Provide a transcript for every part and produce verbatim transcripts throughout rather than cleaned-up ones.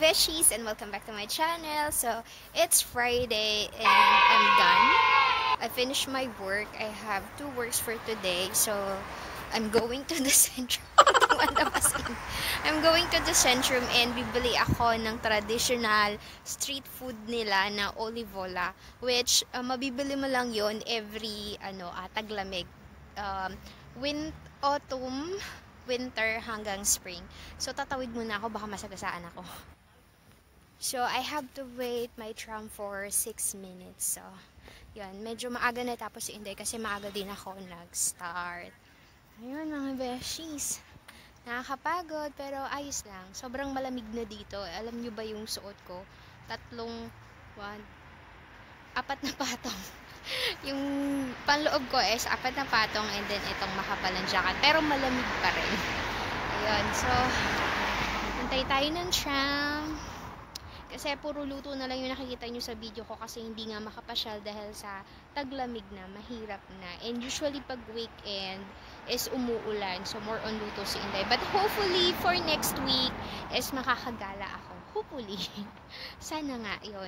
beshies, and welcome back to my channel. So it's Friday and I'm done. I finished my work. I have two works for today, so I'm going to the centrum. I'm going to the centrum and bibili ako ng traditional street food nila na oliebolla, which uh, mabibili mo lang yon every ano uh, taglamig, um, win autumn, winter hanggang spring. So tatawid muna ako, baka masagasaan ako. So I have to wait my tram for six minutes. So yun, medyo maaga na tapos si Inday kasi maaga din ako nag-start. Ayun mga beshies, nakakapagod pero ayos lang. Sobrang malamig na dito. Alam nyo ba yung suot ko? Tatlong, one, apat na patong. Yung panloob ko is apat na patong and then itong makapalang jacket. Pero malamig pa rin. Ayun, so hintay tayo ng tram. Kasi puro luto na lang yung nakikita nyo sa video ko kasi hindi nga makapasyal dahil sa taglamig na, mahirap na. And usually pag weekend is umuulan, so more on luto si Inday. But hopefully for next week is makakagala ako. Hopefully. Sana nga, yun.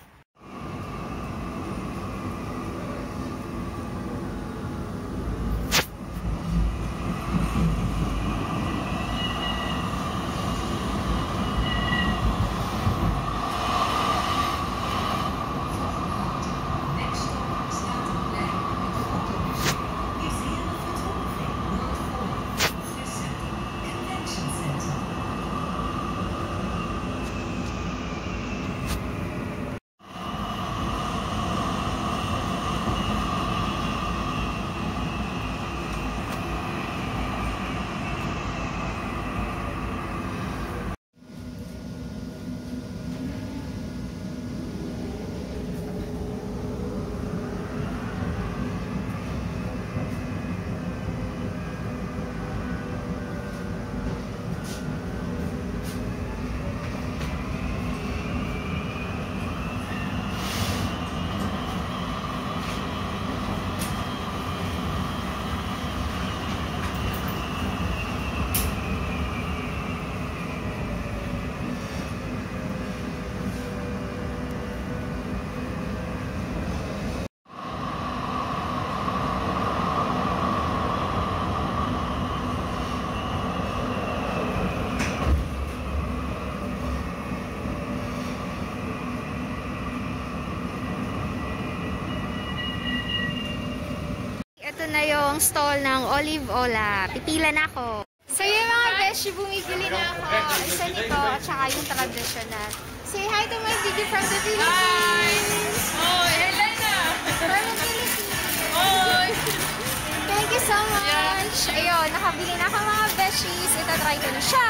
Ito na yung stall ng oliebolla. Pipila na ako. So yung mga beshi, bumibili na ako. Isa nito at saka yung traditional. Say hi to my video from the Philippines. Oh, Helena! From the Philippines. Oh! Thank you so much. Ayun, nakabili na ako mga beshies. Ito, try ko na siya.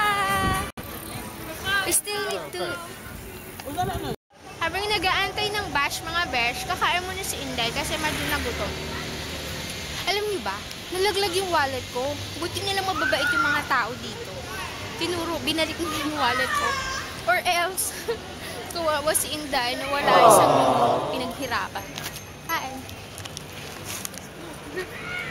We still need to... Habang nag-aantay ng bash mga besh, kakain mo na si Inday kasi medyo nagutom. Alam niyo ba, nalaglag yung wallet ko. Buti nilang mababait yung mga tao dito. Tinuro, binalik nila yung wallet ko. Or else, kawawa si Inday na wala isang linggo pinaghirapan. Kain.